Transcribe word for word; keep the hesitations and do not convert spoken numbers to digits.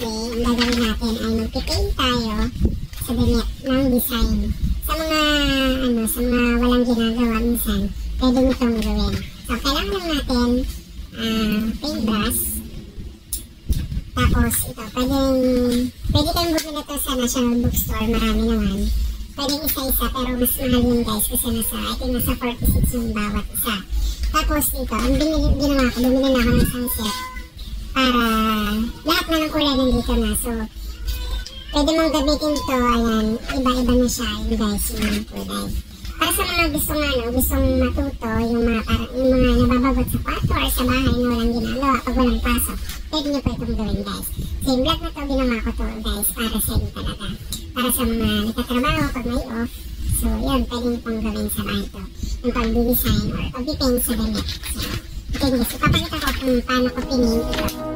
today, ang gagawin natin ay magpipaint tayo sa damit ng design. Sa mga, ano, sa mga walang ginagawa minsan, pwede nyo itong gawin. So, kailangan lang natin uh, paintbrush. Tapos, ito, pwedeng, pwede kayong bumili ito sa National Bookstore, marami naman. Pwedeng isa-isa, pero mas mahal yun guys, kasi nasa, I think nasa forty-six yung bawat isa. Tapos dito, ang binili, ginawa ko, bumili na ako ng sunset para lahat na ng kulay nandito na. So, pwede mong gamitin ito, ayan, iba-iba na siya, yun guys, yung kulay. Para sa mga gustong, ano, gustong matuto, yung mga, para, yung mga nababagot sa kwarto or sa bahay na walang ginagawa pag walang pasok, pwede nyo po itong gawin guys. So, yung vlog na to, ginawa ko to guys, para sa inyo talaga. Para sa mga nagtatrabaho pag may off. So, yun, pwede nyo pong gawin sa bahay to. Yung pag-design or pag-paint sa damit. So, okay guys, ipapakita ko kung paano ko pinaint ito.